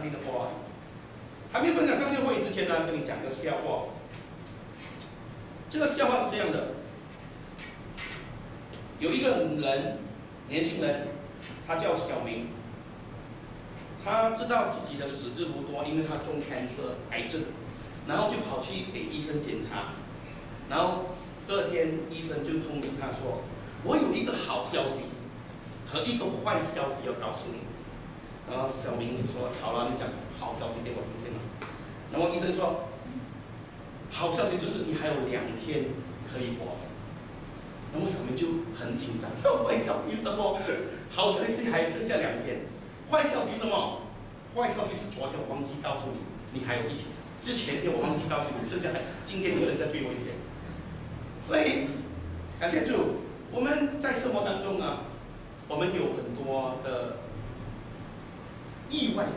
帝的话语。还没分享上帝的话语之前呢，跟你讲个笑话。这个笑话是这样的：有一个人，年轻人，他叫小明。他知道自己的时日无多，因为他中 cancer 癌症，然后就跑去给医生检查，然后第二天医生就通知他说：“我有一个好消息和一个坏消息要告诉你。”然后小明就说：“好了，你讲好消息给我听听了。”然后医生说：“好消息就是你还有2天可以活。”然后小明就很紧张，坏消息什么？好消息还剩下2天。坏消息什么？坏消息是昨天我忘记告诉你，你还有1天。之前天我忘记告诉你，今天你剩下最后1天。所以，感谢主，我们在生活当中啊，我们有很多的意外，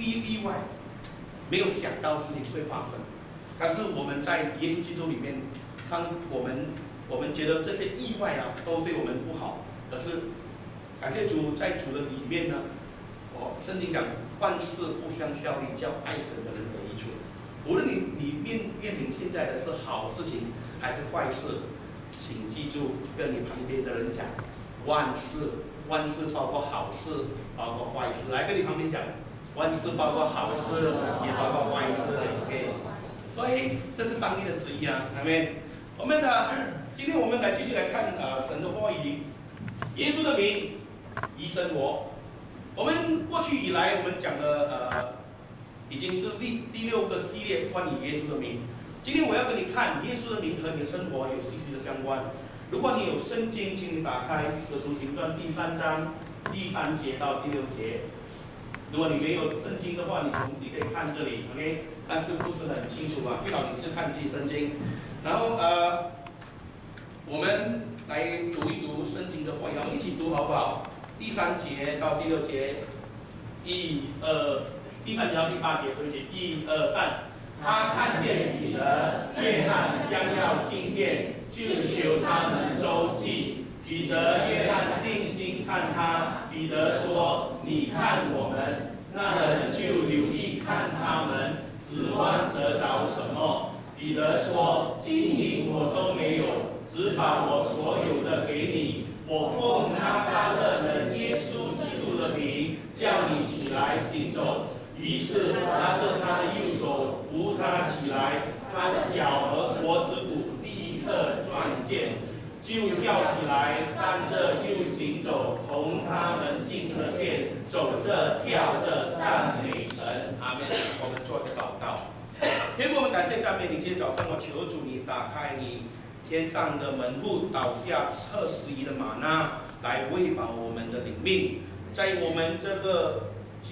没有想到事情会发生。但是我们在耶稣基督里面，当我们觉得这些意外啊都对我们不好，可是感谢主，在主的里面呢。圣经讲万事互相效力，叫爱神的人得益处。无论你面临现在的是好事情还是坏事，请记住跟你旁边的人讲，万事包括好事，包括坏事。来跟你旁边讲，万事包括好事，也包括坏事。OK， 所以这是上帝的旨意啊，阿们。今天我们继续来看神的话语，耶稣的名，医生我。我们过去以来，我们讲的已经是第6个系列关于耶稣的名。今天我要跟你看耶稣的名和你的生活有息息的相关。如果你有圣经，请你打开《使徒行传》第3章第3节到第6节。如果你没有圣经的话，你可以看这里 ，OK， 但是不是很清楚啊，最好你是看自己圣经。然后我们来读一读圣经的话语，我们一起读好不好？第3节到第6节第3节到第8节，对不起，1、2、3。他看见彼得、约翰将要进殿，就求他们周济。彼得、约翰定睛看他，彼得说：“你看我们。”那人就留意看他们，指望得着什么？彼得说：“金银我都没有，只把我所有的给你。我奉拿撒勒人耶稣基督的名，叫你起来行走。”于是拿着他的右手扶他起来，他的脚和脖子骨立刻转见，就跳起来，站着又行走，同他们进了殿，走着跳着赞美神。阿们。我们做个祷告。天父，我们感谢赞美你。今天早上我求主你打开你天上的门户，倒下70亿的玛纳，来喂饱我们的灵命。在我们这个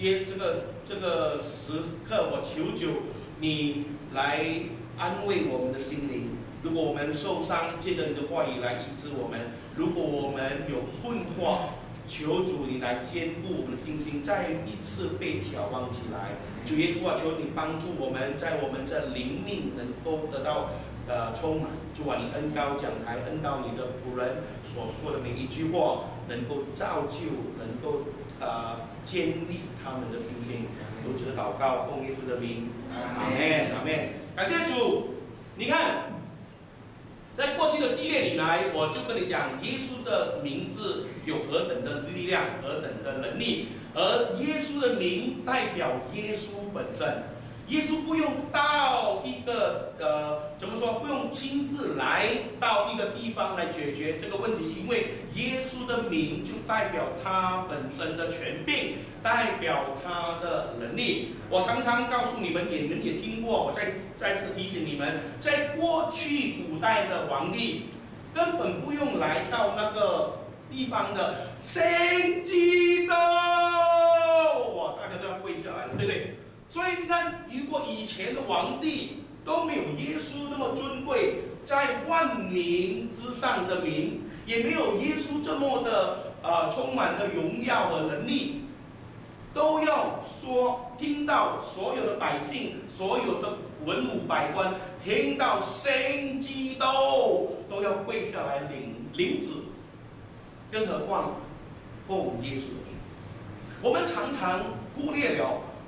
时刻，我求你来安慰我们的心灵。如果我们受伤，借着你的话语来医治我们；如果我们有困惑，求主你来坚固我们的信心，再一次被眺望起来。主耶稣啊，求你帮助我们，在我们这灵命能够得到充满。主啊，你恩膏讲台，恩膏你的仆人所说的每一句话，能够造就，能够建立他们的信心。如此的祷告，奉耶稣的名，阿门，阿门。感谢主。你看，在过去的系列里来，我就跟你讲，耶稣的名字有何等的力量，何等的能力，而耶稣的名代表耶稣本身。耶稣不用到一个不用亲自来到一个地方来解决这个问题，因为耶稣的名就代表他本身的权柄，代表他的能力。我常常告诉你们，你们也听过，我再次提醒你们，在过去古代的皇帝根本不用来到那个地方的圣基督，哇，大家都要跪下来了，对不对？所以你看，如果以前的皇帝都没有耶稣那么尊贵，在万民之上的名，也没有耶稣这么的充满了荣耀和能力，都要说听到所有的百姓、所有的文武百官听到圣基督都要跪下来领旨，更何况奉耶稣的名。我们常常忽略了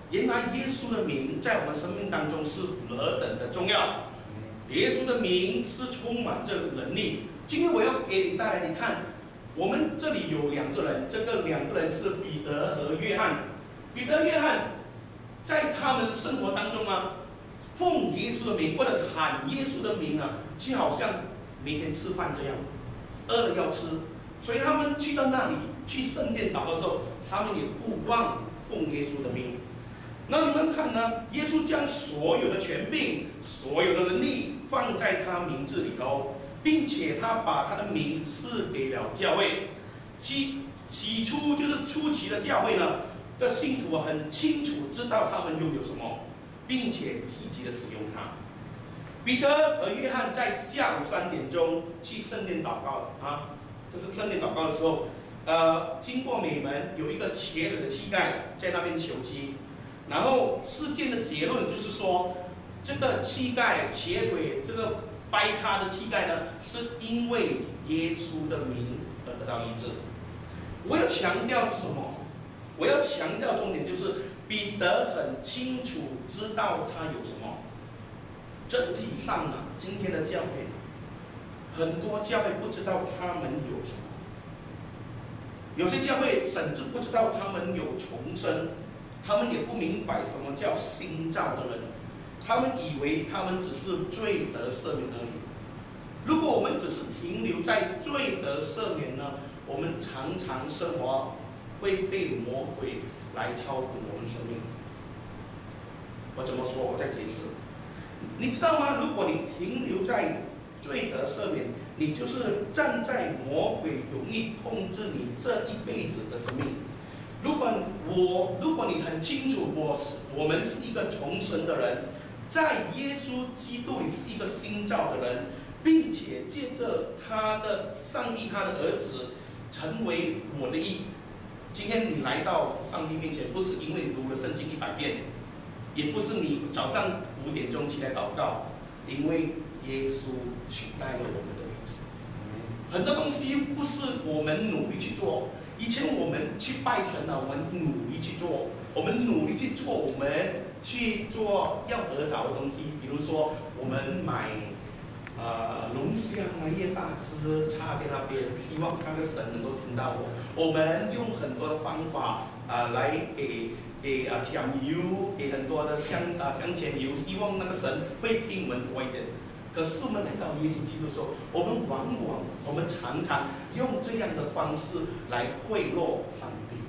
原来耶稣的名在我们生命当中是何等的重要。耶稣的名是充满着能力。今天我要给你带来，你看，我们这里有2个人，这个2个人是彼得和约翰。彼得、约翰在他们的生活当中啊，奉耶稣的名或者喊耶稣的名啊，就好像每天吃饭这样，饿了要吃。所以他们去到那里去圣殿祷告的时候，他们也不忘奉耶稣的名。那你们看呢？耶稣将所有的权柄、所有的能力放在他名字里头，并且他把他的名赐给了教会。起初就是初期的教会呢的信徒很清楚知道他们拥有什么，并且积极的使用它。彼得和约翰在下午3点钟去圣殿祷告啊，就是圣殿祷告的时候，经过美门有一个瘸腿的乞丐在那边求医。然后事件的结论就是说，这个乞丐瘸腿，这个掰咖的乞丐呢，是因为耶稣的名而得到医治。我要强调是什么？我要强调重点就是彼得很清楚知道他有什么。整体上啊，今天的教会，很多教会不知道他们有什么，有些教会甚至不知道他们有重生。他们也不明白什么叫新造的人，他们以为他们只是罪得赦免而已。如果我们只是停留在罪得赦免呢，我们常常生活会被魔鬼来操控我们生命。我怎么说？我再解释。你知道吗？如果你停留在罪得赦免，你就是站在魔鬼容易控制你这一辈子的生命。如果你很清楚我们是一个重生的人，在耶稣基督里是一个新造的人，并且借着他的上帝他的儿子成为我的义。今天你来到上帝面前，不是因为你读了圣经100遍，也不是你早上5点钟起来祷告，因为耶稣取代了我们的位置。很多东西不是我们努力去做。以前我们去拜神啊，我们努力去做，我们努力去做，我们去做要得着的东西。比如说，我们买龙香啊，叶大枝插在那边，希望那个神能够听到我。我们用很多的方法来给调油，给很多的香钱油，希望那个神会听我们多一点。可是我们来到耶稣基督的时候，我们常常用这样的方式来贿赂上帝，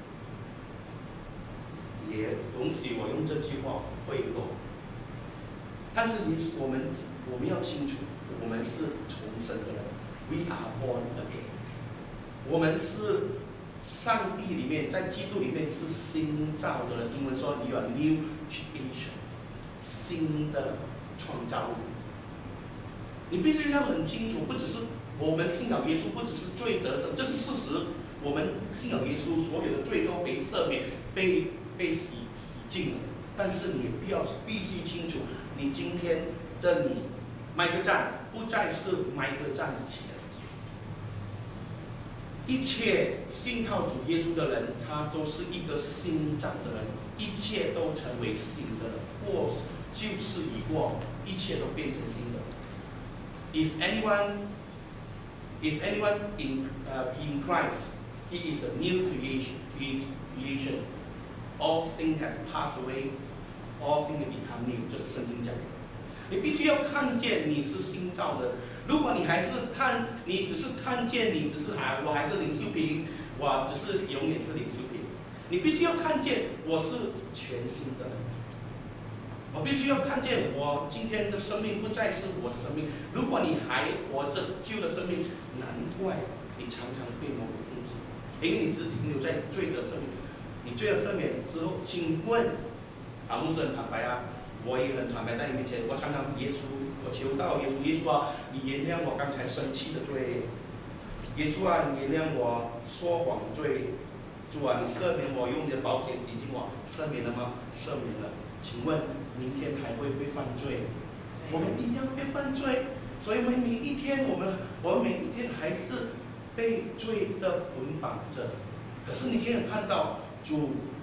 也容许我用这句话贿赂。但是我们要清楚，我们是重生的人 ，We are born again。我们是上帝里面，在基督里面是新造的人。英文说 You are new creation， 新的创造物。你必须要很清楚，不只是我们信了耶稣，不只是罪得赦，这是事实。我们信了耶稣，所有的罪都被赦免，被洗净了。但是你必须清楚，你今天的你迈个站，不再是迈个站以前。一切信靠主耶稣的人，他都是一个新造的人，一切都成为新的了。过旧事已过，一切都变成新的。If anyone in Christ, he is a new creation. All things has passed away, all things have become new. 这是圣经讲的。你必须要看见你是新造的。如果你只是看见你只是我还是领袖品，我只是永远是领袖品。你必须要看见我是全新的人。我必须要看见我今天的生命不再是我的生命。如果你还活着旧的生命，难怪你常常被魔鬼控制，因为你只停留在罪的生命。你罪的赦免之后，请问，牧师很坦白啊，我也很坦白在你面前，我常常耶稣，我求到耶稣啊，你原谅我刚才生气的罪，耶稣啊，你原谅我说谎的罪，主啊，你赦免我，用你的宝血洗净我，赦免了吗？赦免了。请问明天还会不会犯罪？我们一样会犯罪，所以我们每一天还是被罪的捆绑着。可是你今天看到主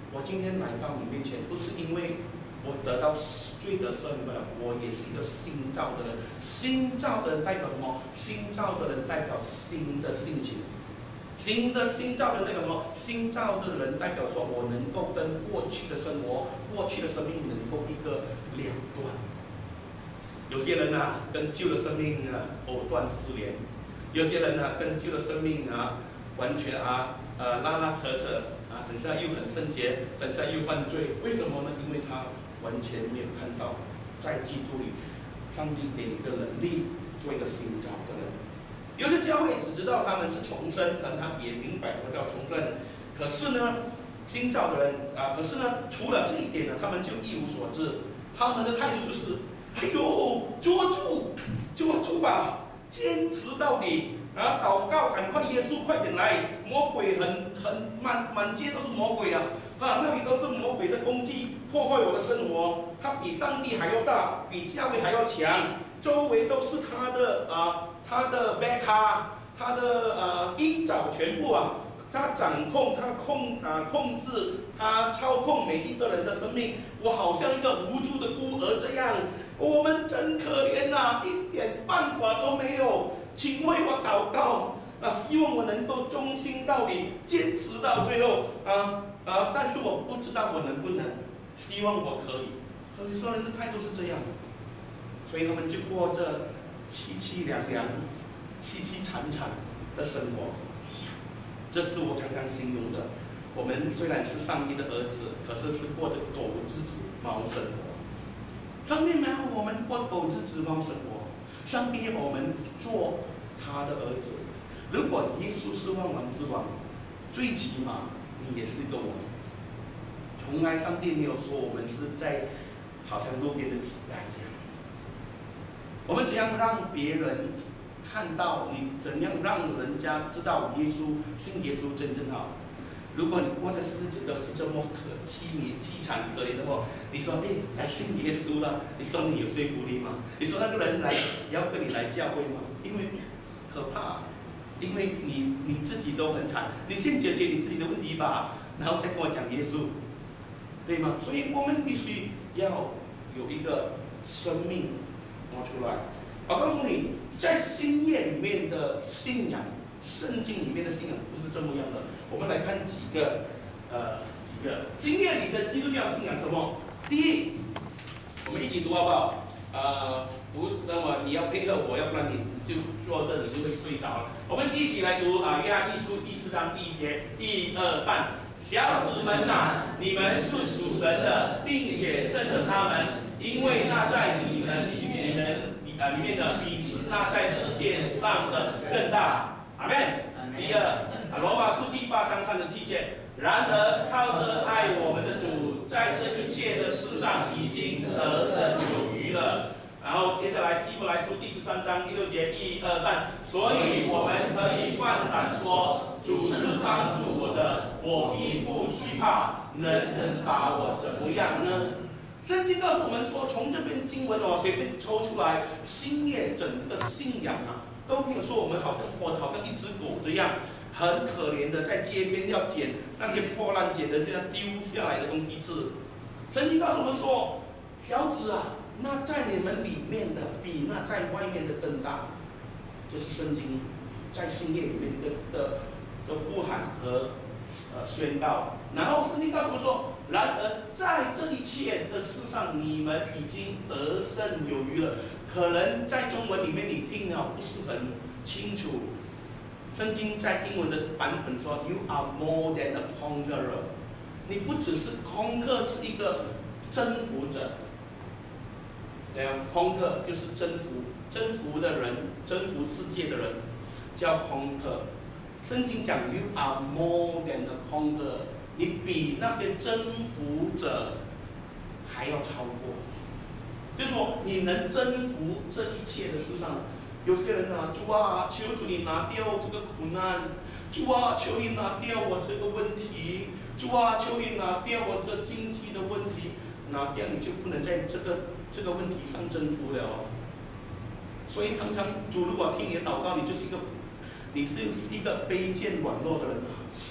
我今天来到你面前，不是因为我得到罪得赦免了，我也是一个新造的人。新造的人代表什么？新造的人代表新的性情。新造的人代表什么？新造的人代表说，我能够跟过去的生活、过去的生命能够一个两断。有些人啊，跟旧的生命啊藕断丝连；有些人啊，跟旧的生命啊完全拉拉扯扯啊，等下又很圣洁，等下又犯罪。为什么呢？因为他完全没有看到，在基督里，上帝给你的能力做一个新造的人。有些教会只知道他们是重生，可能他也明白什么叫重生。可是呢，新造的人可是呢，除了这一点呢，他们就一无所知。他们的态度就是：哎呦，捉住吧，坚持到底啊！祷告，赶快耶稣快点来！魔鬼很满街都是魔鬼啊！那里都是魔鬼的攻击，破坏我的生活。他比上帝还要大，比教会还要强，周围都是他的贝卡，他的鹰爪全部啊，他掌控，他控制，他操控每一个人的生命。我好像一个无助的孤儿这样，我们真可怜呐，一点办法都没有。请为我祷告希望我能够忠心到底，坚持到最后但是我不知道我能不能，希望我可以。很多人的态度是这样，所以他们就过着凄凄凉凉、凄凄惨惨的生活。这是我常常形容的。我们虽然是上帝的儿子，可是过着狗之子猫生活。上帝没有我们过狗之子猫生活，上帝要我们做他的儿子。如果耶稣是万王之王，最起码你也是一个王。从来上帝没有说我们是在好像路边的乞丐这样。我们怎样让别人看到你？怎样让人家知道耶稣信耶稣真正好？如果你过的日子都是这么凄惨可怜的话，你说来信耶稣了，你说你有说服力吗？你说那个人来要跟你来教会吗？因为可怕，因为你自己都很惨，你先解决你自己的问题吧，然后再跟我讲耶稣，对吗？所以我们必须要有一个生命拿出来。我告诉你，在新约里面的信仰，圣经里面的信仰不是这么样的。我们来看几个新约里的基督教信仰什么？第一，我们一起读好不好？读，那么你要配合我，要不然你就坐这里就会睡着了。我们一起来读约翰一书第4章第1节，1、2、3。小子们啊，你们是属神的，并且胜了他们，因为那在你们里面的比那在世界上的更大。阿们。第二，罗马书第8章37节。然而靠着爱我们的主，在这一切的事上已经得胜有余了。然后接下来希伯来书第13章第6节，1、2、3。所以我们可以放胆说，主是帮助我的，我必不惧怕。能把我怎么样呢？圣经告诉我们说，从这篇经文随便抽出来，新约整个信仰都没有说我们好像活得好像一只狗这样，很可怜的在街边要捡那些破烂捡的这样丢下来的东西吃。圣经告诉我们说，小子啊，那在你们里面的比那在外面的更大。这是圣经在新约里面的呼喊和宣告。然后圣经告诉我们说，然而在这一切的事上，你们已经得胜有余了。可能在中文里面你听不是很清楚。圣经在英文的版本说 ，You are more than a conqueror。你不只是conquer，是一个征服者。这样 conquer 就是征服的人，征服世界的人叫 conquer。圣经讲 You are more than a conqueror， 你比那些征服者还要超过。就是说，你能征服这一切的事上。有些人主啊，求主你拿掉这个苦难，主啊，求你拿掉我这个问题，主啊，求你拿掉我这经济的问题，拿掉你就不能在这个问题上征服了。所以常常主如果听你的祷告，你是一个卑贱软弱的人。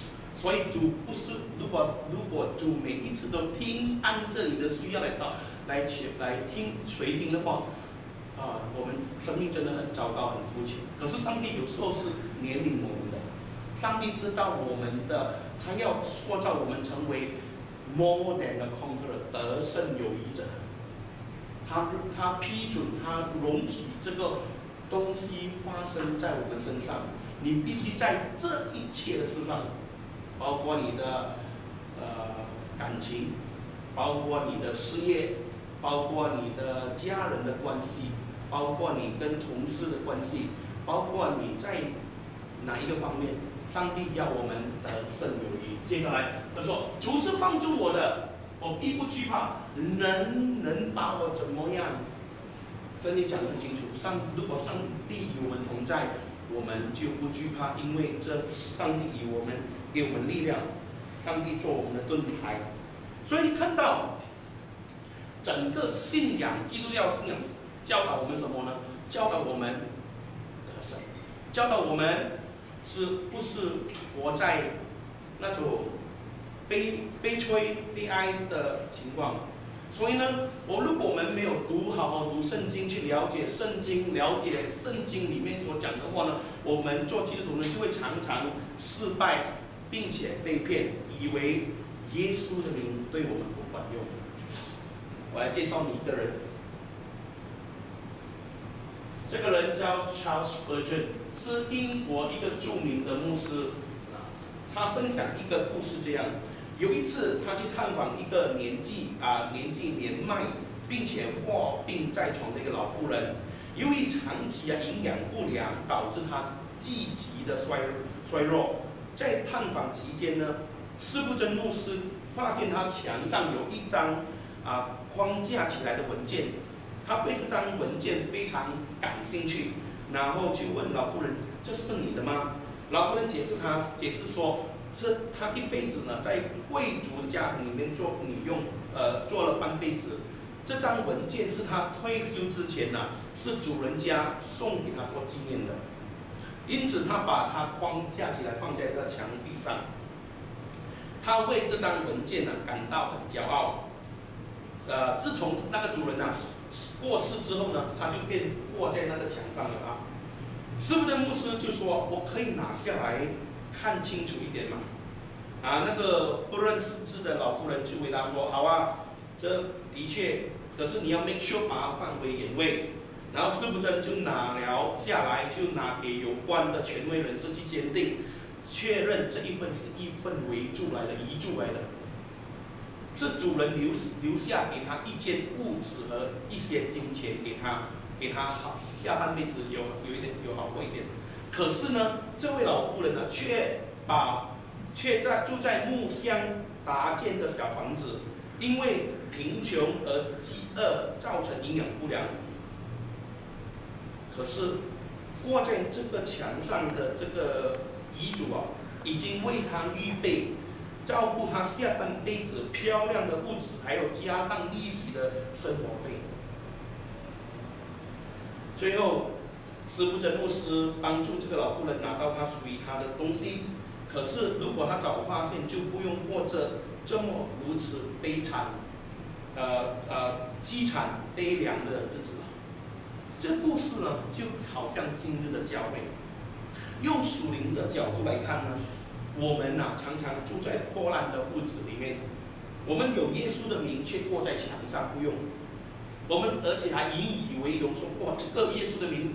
所以主不是，如果主每一次都听按着你的需要来垂听的话，我们生命真的很糟糕，很肤浅。可是上帝有时候是怜悯我们的，上帝知道我们的，他要塑造我们成为 more than a conqueror， 得胜有余者。他批准，他容许这个东西发生在我们身上。你必须在这一切的事上，包括你的感情，包括你的事业，包括你的家人的关系，包括你跟同事的关系，包括你在哪一个方面，上帝要我们得胜有余。接下来他说：“主是帮助我的，我必不惧怕，能把我怎么样？”圣经讲得很清楚，如果上帝与我们同在，我们就不惧怕，因为这上帝与我们给我们力量，上帝做我们的盾牌。所以你看到整个信仰，基督教信仰教导我们什么呢？教导我们得胜，教导我们是不是活在那种悲催、悲哀的情况。所以呢，如果我们没有好好读圣经，去了解圣经，了解圣经里面所讲的话呢，我们做基督徒呢就会常常失败，并且被骗，以为耶稣的名对我们不管用。我来介绍你一个人，这个人叫 Charles Spurgeon， 是英国一个著名的牧师。他分享一个故事，这样。有一次，他去探访一个年纪年迈，并且卧病在床的一个老妇人。由于长期营养不良，导致他积极的衰弱。在探访期间呢，斯布真牧师发现他墙上有一张框架起来的文件，他对这张文件非常感兴趣，然后就问老妇人：“这是你的吗？”老妇人解释说。他一辈子呢，在贵族的家庭里面做了半辈子。这张文件是他退休之前是主人家送给他做纪念的，因此他把它框架起来放在这墙壁上。他为这张文件感到很骄傲。自从那个主人过世之后呢，他就便挂在那个墙上了斯布真牧师就说：“我可以拿下来看清楚一点嘛？”那个不认识字的老妇人就回答说：“好啊，这的确，可是你要 make sure 把它放回原位。”然后斯布真就拿了下来，就拿给有关的权威人士去鉴定，确认这一份是一份遗嘱来的，是主人留下给他一件物质和一些金钱给他好下半辈子有好过一点。可是呢，这位老妇人呢，却住在木箱搭建的小房子，因为贫穷而饥饿，造成营养不良。可是挂在这个墙上的这个遗嘱已经为他预备照顾他下半辈子漂亮的物质，还有加上利息的生活费。最后，斯布真牧师帮助这个老妇人拿到他属于他的东西。可是，如果他早发现，就不用过着这么如此悲惨、凄惨悲凉的日子了。这故事呢，就好像今日的教会，用属灵的角度来看呢，我们常常住在破烂的屋子里面，我们有耶稣的名却挂在墙上不用，而且还引以为荣说：“哇，这个耶稣的名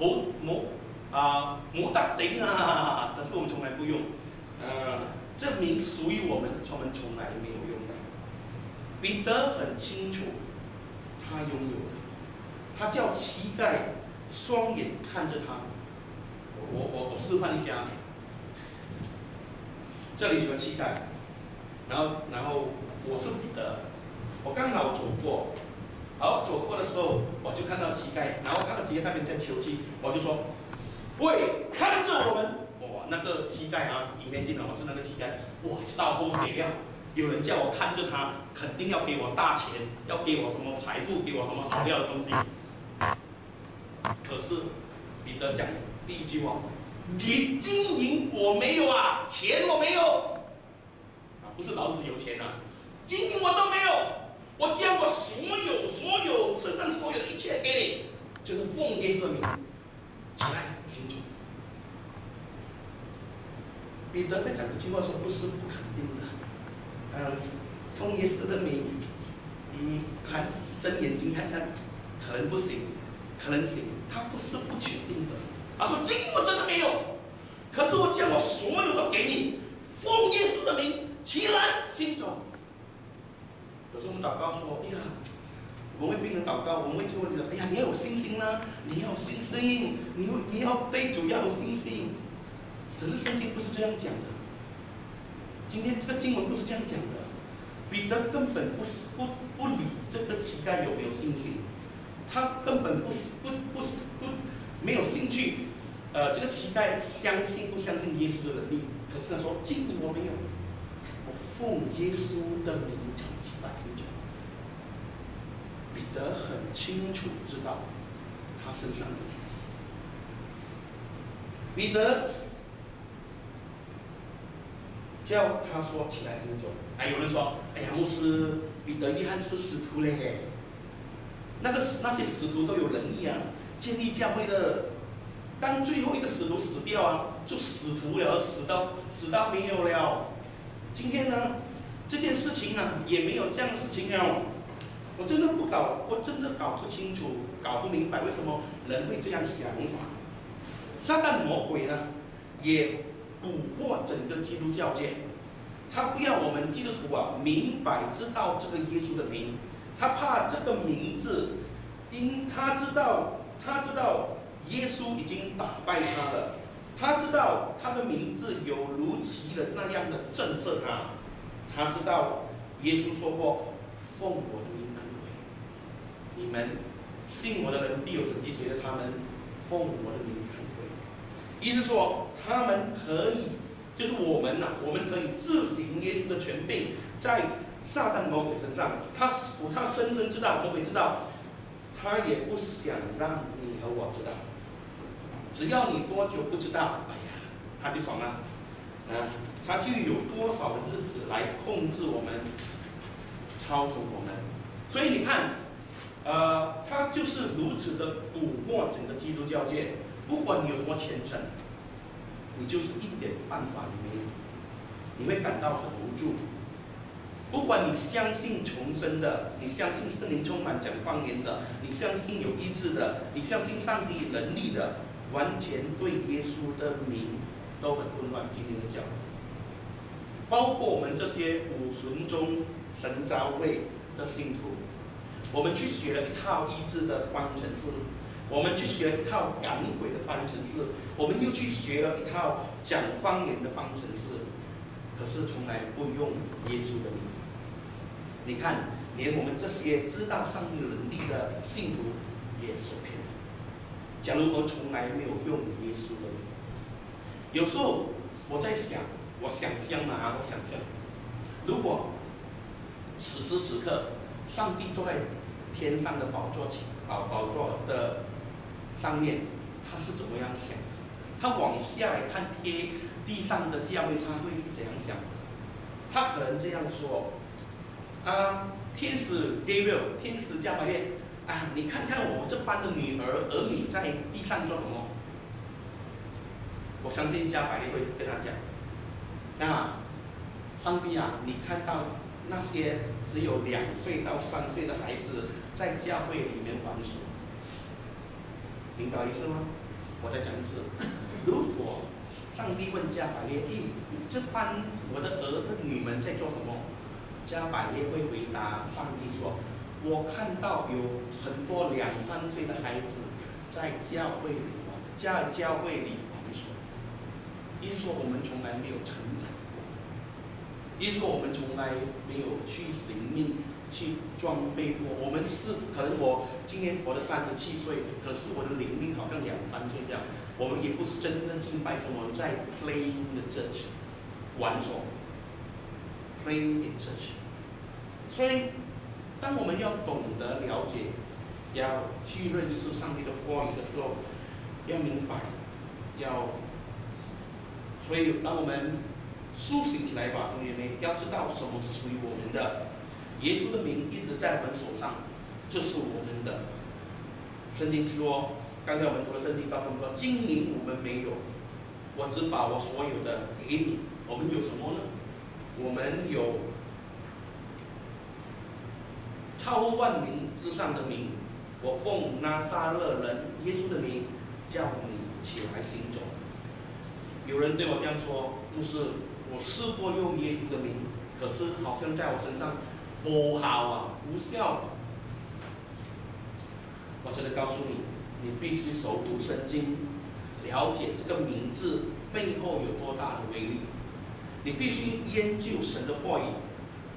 冇得顶啊！”但是我们从来不用。这名属于我们从来没有用的。彼得很清楚，他拥有的，他叫乞丐双眼看着他。我示范一下，这里有个乞丐，然后我是彼得，我刚好走过，走过的时候我就看到乞丐，然后看到乞丐那边在求乞，我就说：“喂，看着我们！”哇，那个乞丐里面进来我是那个乞丐，哇，烧后血量。有人叫我看着他，肯定要给我大钱，要给我什么财富，给我什么好料的东西。可是彼得讲第一句话：“你金银我没有钱我没有， 不是老子有钱啊，金银我都没有，我将我所有身上所有的一切给你，就是奉耶稣的名，起来行走。彼得在讲这句话说不是不肯定的，奉耶稣的名，看睁眼睛看看，可能不行，可能行，他不是不确定的。他说金银我真的没有，可是我将我所有的给你，奉耶稣的名，起来行走。有时候我们祷告说，哎呀，我们为病人祷告，我们会就会觉得，哎呀，你要有信心啦，你要有信心，你要对主要有信心。可是圣经不是这样讲的，今天这个经文不是这样讲的。彼得根本不理这个乞丐有没有信心，他根本没有兴趣。这个乞丐相信不相信耶稣的能力？可是他说金银我没有，我奉耶稣的名叫你起来行走。彼得很清楚知道他身上有彼得叫他说起来行走。有人说，哎呀，牧师，彼得、约翰是使徒嘞，那些使徒都有能力啊，建立教会的。当最后一个使徒死掉啊，就使徒了，死到没有了。今天呢，这件事情啊，也没有这样的事情啊。我真的搞不清楚，搞不明白为什么人会这样想法。撒旦魔鬼呢，也蛊惑整个基督教界。他不要我们基督徒啊明白知道这个耶稣的名，他怕这个名字，因他知道耶稣已经打败他了，他知道他的名字有如其人那样的震慑他，他知道耶稣说过，奉我的名赶鬼，你们信我的人必有神迹随着他们奉我的名赶鬼。意思说他们可以，就是我们可以自行耶稣的权柄在撒旦魔鬼身上，他深深知道，魔鬼知道，他也不想让你和我知道。只要你多久不知道，哎呀，他就爽了，他就有多少的日子来控制我们，操纵我们。所以你看，他就是如此的蛊惑整个基督教界。不管你有多虔诚，你就是一点办法也没有，你会感到很无助。不管你相信重生的，你相信圣灵充满讲方言的，你相信有医治的，你相信上帝能力的，完全对耶稣的名都很混乱。今天的教会，包括我们这些五旬宗神召会的信徒，我们去学了一套医治的方程式，我们去学了一套赶鬼的方程式，我们又去学了一套讲方言的方程式，可是从来不用耶稣的名。你看，连我们这些知道上帝能力的信徒也受骗了。假如我从来没有用耶稣的名，有时候我在想，我想象，如果此时此刻上帝坐在天上的宝座的上面，他是怎么样想的？他往下来看地上的教会，他会是怎样想的？他可能这样说。天使 Gabriel， 天使加百列，你看看我这般的儿女在地上做什么？我相信加百列会跟他讲，上帝啊，你看到那些只有2岁到3岁的孩子在教会里面玩耍，明白意思吗？我再讲一次，如果上帝问加百列，这班我的儿女们在做什么？加百列会回答上帝说：“我看到有很多2、3岁的孩子在教会里玩耍。”意思说我们从来没有成长过，意思说我们从来没有去灵命、去装备过。我们是可能我今年活了37岁，可是我的灵命好像2、3岁这样。我们也不是真正敬拜神，我们在 playing the church 玩耍。playing in church， 所以当我们要懂得了解，要去认识上帝的话语的时候，要明白，所以当我们苏醒起来吧，兄弟们！要知道什么是属于我们的。耶稣的名一直在我们手上，这是我们的。圣经说，刚才我们读的圣经告诉我们说，金银我们没有，我只把我所有的给你。我们有什么呢？我们有超乎万名之上的名，我奉拿撒勒人耶稣的名，叫你起来行走。有人对我这样说，牧师，我试过用耶稣的名，可是好像在我身上不好啊，无效。我真的告诉你，你必须熟读圣经，了解这个名字背后有多大的威力。你必须研究神的话语，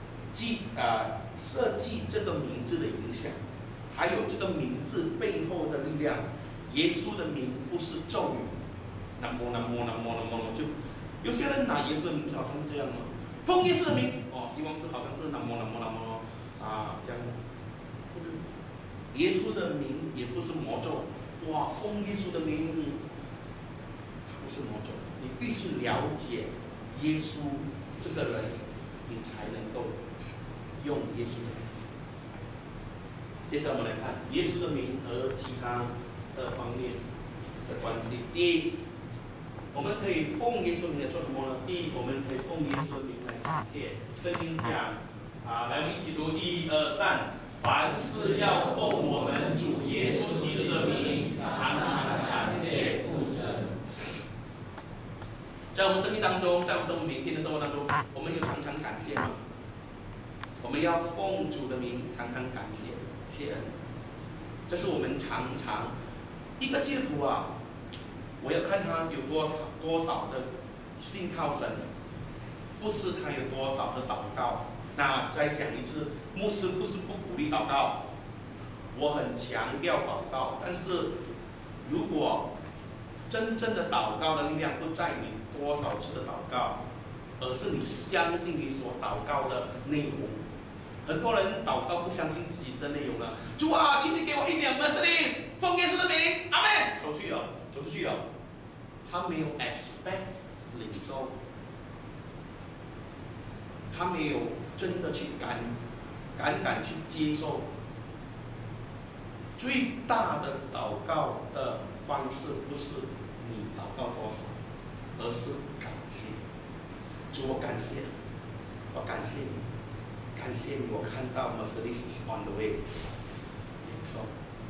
设计这个名字的影响，还有这个名字背后的力量。耶稣的名不是咒语，那么就有些人拿耶稣的名字好像是这样吗？奉耶稣的名，希望是好像是那么这样。耶稣的名也不是魔咒，奉耶稣的名，它不是魔咒。你必须了解耶稣这个人，你才能够用耶稣的名。接下来我们来看耶稣的名和其他的方面的关系。第一，我们可以奉耶稣的名来做什么呢？第一，我们可以奉耶稣的名来感谢。圣经讲来，我们一起读1、2、3。凡事要奉我们主耶稣基督的名，常常感谢父神。在我们生命当中，在我们生活每天的生活当中，我们有常常感谢吗？我们要奉主的名，常常感谢，谢恩。这是我们常常一个基督徒啊，我要看他有多少的信靠神，不是他有多少的祷告。那再讲一次，牧师不是不鼓励祷告，我很强调祷告。但是如果真正的祷告的力量不在你多少次的祷告，而是你相信你所祷告的内容。很多人祷告不相信自己的内容了。主啊，请你给我1两的圣灵，奉耶稣的名，阿门。走出去了，他没有 expect 领受，他没有真的去敢去接受。最大的祷告的方式不是你祷告多少，而是感谢。主，我感谢你，我看到 Mercedes is on the way， 领受，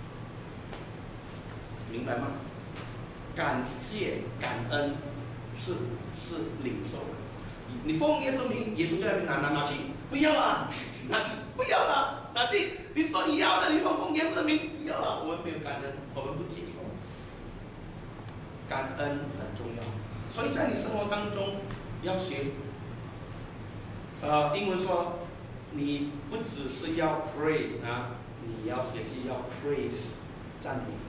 明白吗？感谢感恩是领受的。你奉耶稣名，耶稣在那边拿去，不要了，拿去，不要了，拿去。你说你要的，你说奉耶稣的名，不要了。我们没有感恩，我们不接受。感恩很重要，所以在你生活当中要学。英文说，你不只是要 pray 你要学习要 praise 赞美。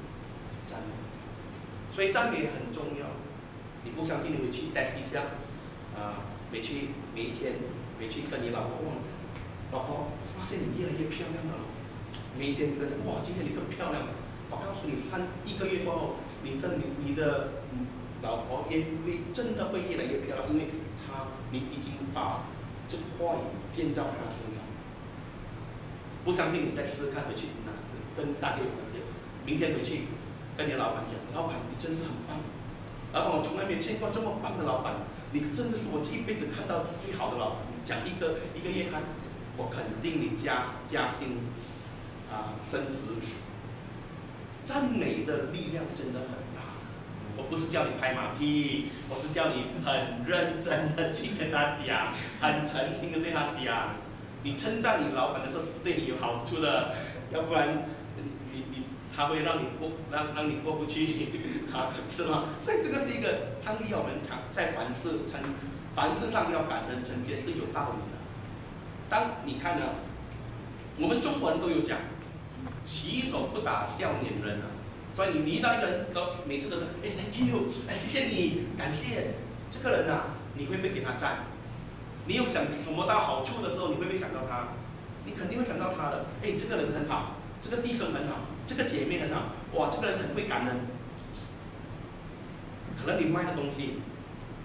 所以赞美很重要。你不相信，你回去 test 一下每一天回去跟你老婆老婆发现你越来越漂亮了。每一天你跟他今天你更漂亮了。我告诉你1个月过后，你的老婆也会真的会越来越漂亮，因为你已经把这个话语建造在他身上。不相信你再试试看，回去跟大家有关系。明天回去跟你老板讲，老板你真是很棒，老板我从来没有见过这么棒的老板，你真的是我这一辈子看到最好的老板。讲一个月看，我肯定你加薪升职。赞美的力量真的很大。我不是叫你拍马屁，我是叫你很认真的去跟他讲，很诚心的对他讲。你称赞你老板的时候是对你有好处的，要不然他会让你过不去，是吗？所以这个是一个上帝要我们在凡事上要感恩称谢是有道理的。当你看呢，我们中国人都有讲，起手不打笑脸人所以你遇到一个人，每次都说thank you， 谢谢你，感谢这个人你会不会给他赞？你有想什么到好处的时候，你会不会想到他？你肯定会想到他的。这个人很好，这个弟兄很好，这个姐妹很好，哇，这个人很会感恩。可能你卖的东西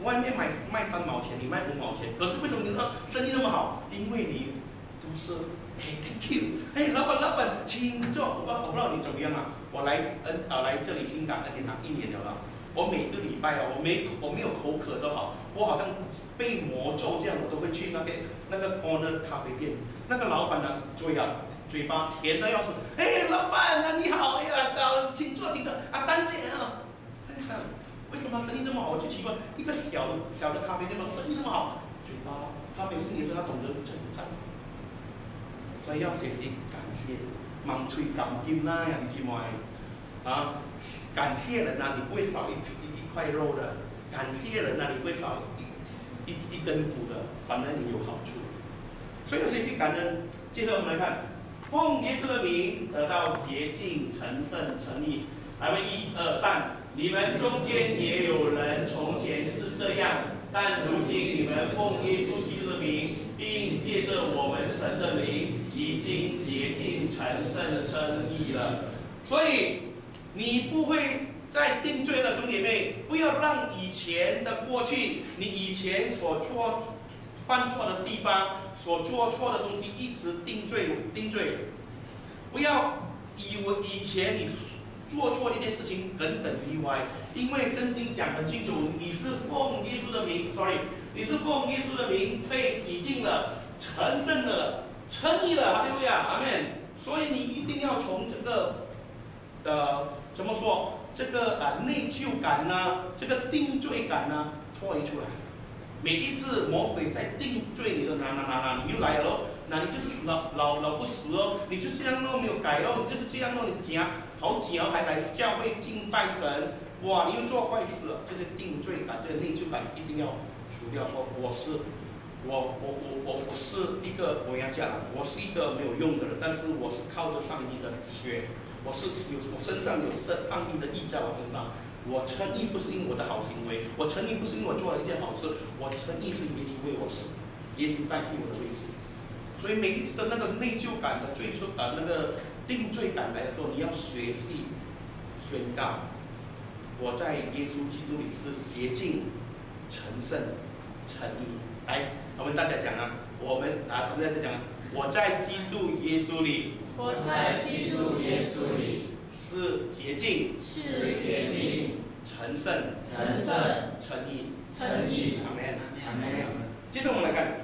外面卖3毛钱，你卖5毛钱，可是为什么你说生意那么好？因为你都是thank you， 老板，请坐。我不知道你怎么样啊？我来这里新港恩典堂1年了。我每个礼拜我没有口渴都好，我好像被魔咒这样，我都会去那个 corner 咖啡店，那个老板的嘴巴甜的要死。老板啊，你好，请坐啊，丹姐啊，为什么生意这么好？我就奇怪，一个小的咖啡店嘛，生意这么好，嘴巴他每次你说他懂得称赞，所以要学习感谢，忙吹感金啦，你知吗？感谢人啊，你不会少一块肉的；感谢人啊，你不会少一根骨的，反而你有好处。所以要学习感恩。接着我们来看，奉耶稣的名得到洁净、成圣、成义。来吧，1、2、3，你们中间也有人从前是这样，但如今你们奉耶稣基督的名，并借着我们神的名，已经洁净、成圣、称义了。所以你不会再定罪了，兄弟姐妹，不要让以前的过去，你以前所犯错的地方，所做错的东西，一直定罪。不要以为以前你做错一件事情耿耿于怀，因为圣经讲很清楚，你是奉耶稣的名，你是奉耶稣的名被洗净了，成圣了，称义了，哈利路亚，阿们。所以你一定要从这个怎么说？这个内疚感呐，这个定罪感呐，脱离出来。每一次魔鬼在定罪你的你又来了咯，那你就是属老不死哦，你就这样咯，没有改哦，你就是这样咯，你好假还来教会敬拜神，哇，你又做坏事了，这些定罪感、这个内疚感一定要除掉。说我是一个我是一个没有用的人，但是我是靠着上帝的血。我身上有上帝的义在我身上，我称义不是因为我的好行为，我称义不是因为我做了一件好事，我称义是耶稣为我死，耶稣代替我的位置。所以每一次的那个内疚感的那个定罪感来的时候，你要学习宣告，我在耶稣基督里是洁净、成圣、称义。来，我们大家讲啊，我们大家讲，我在基督耶稣里。 我在基督耶稣里是洁净，成圣，称义，阿门，阿门。接着我们来看，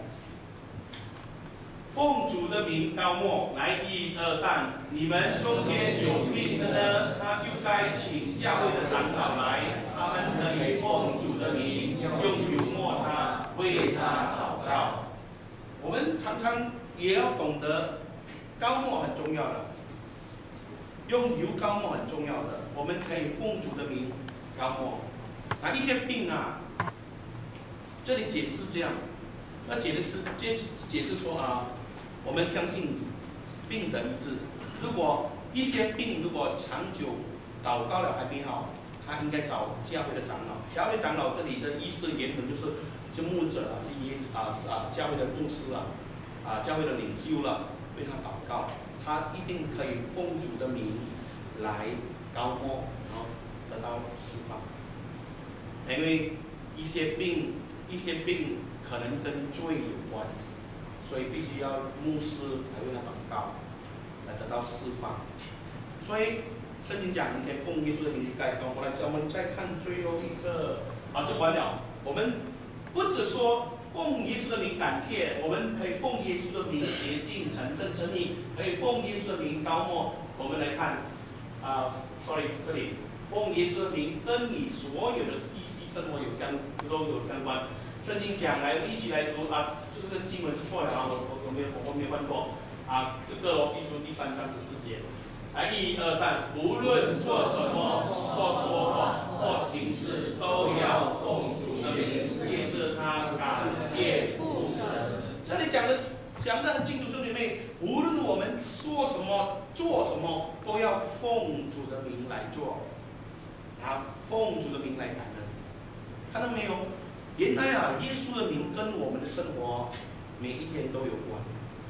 奉主的名高默，来1、2、3，你们中间有病的呢，他就该请教会的长老来，他们可以奉主的名用油抹他，为他祷告。我们常常也要懂得。高默很重要的，用油高默很重要的，我们可以奉主的名高默。一些病啊，这里解释这样，解释说我们相信病的医治。如果一些病如果长久祷告了还没好，他应该找教会的长老。教会长老这里的意思原本就是牧者教会的牧师教会的领袖了。为他祷告，他一定可以奉主的名来高默，然后得到释放。因为一些病可能跟罪有关，所以必须要牧师来为他祷告，来得到释放。所以圣经讲，你可以奉耶稣的名去盖高。后来我们再看最后一个就完了。我们不只说。奉耶稣的名感谢，我们可以奉耶稣的名洁净、成圣、称义，可以奉耶稣的名高默。我们来看这里奉耶稣的名跟你所有的息息生活都有相关。圣经讲来，一起来读这个经文是错的我没有翻过是哥罗西书第3章14节。来1、2、3，无论做什么，或说话，或行事，都要奉主的名，借着他感谢父神。这里讲得很清楚，兄弟妹，无论我们说什么、做什么，都要奉主的名来做，奉主的名来感恩。看到没有？原来耶稣的名跟我们的生活每一天都有关。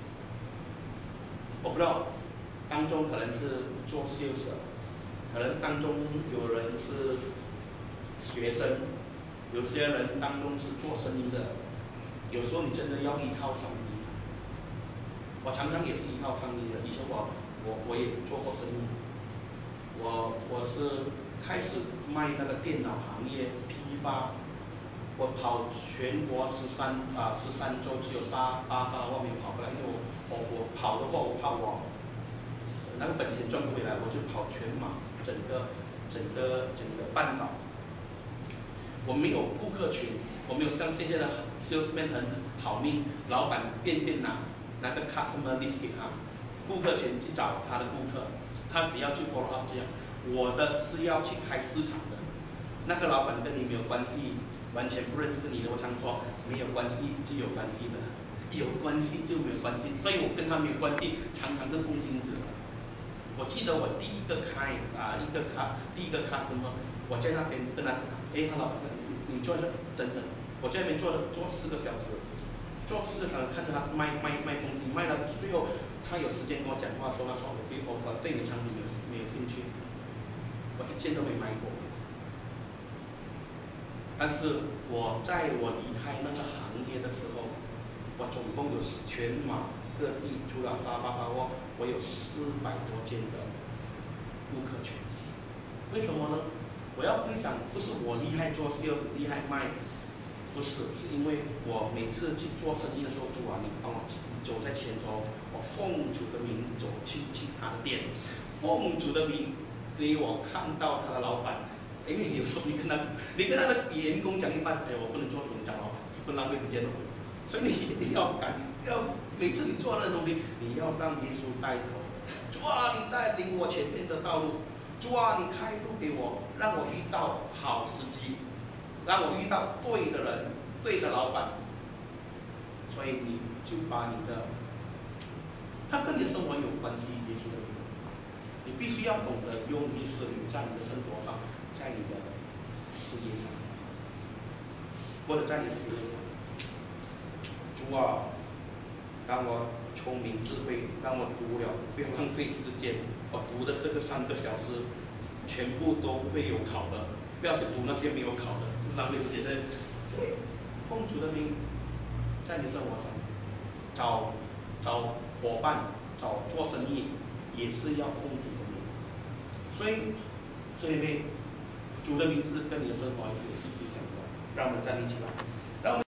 我不知道。当中可能是做sales，可能当中有人是学生， 有些人当中是做生意的，有时候你真的要依靠上帝。我常常也是依靠上帝的。以前我也做过生意，我是开始卖那个电脑行业批发，我跑全国13州，只有巴沙拉我没有跑过来，因为我跑的话，我怕我那个本钱赚不回来，我就跑全马，整个半岛。我没有顾客群，我没有像现在的 salesman 很好命，老板便拿那个 customer list 给他，顾客群去找他的顾客，他只要去 follow up 这样。我的是要去开市场的，那个老板跟你没有关系，完全不认识你的。我常说，没有关系就有关系的，有关系就没有关系，所以我跟他没有关系，常常是碰镜子的。我记得我第一个 customer， 我在那边跟他，他老板说你坐这等等，我在那边坐4个小时，看着他卖东西，卖到最后他有时间跟我讲话，说我对你的产品没有兴趣，我一件都没买过。但是在我离开那个行业的时候，我总共有全马各地，除了沙巴我有400多间的顾客群。为什么呢？我要分享，不是我厉害做 sales 厉害卖，不是，是因为我每次去做生意的时候，主啊，你帮我走在前头，我奉主的名走去他的店，奉主的名给我看到他的老板。有时候你跟他的员工讲一半，我不能做主，你讲老板，不浪费时间的。所以你一定要每次你做那东西，你要让耶稣带头。主啊，你带领我前面的道路。主啊，你开路给我，让我遇到好时机，让我遇到对的人、对的老板。所以你就把你的，他跟你的生活有关系，耶稣的名，你必须要懂得用耶稣的名在你的生活上，在你的事业上，或者在你的事业上。主啊，让我聪明智慧，让我读了不要浪费时间。我读的这个3个小时，全部都不会有考的，不要去读那些没有考的，浪费时间的。所以，奉主的名，在你生活上，找伙伴，找做生意，也是要奉主的名。所以，这一类主的名字跟你的生活有息息相关。让我们站立起来。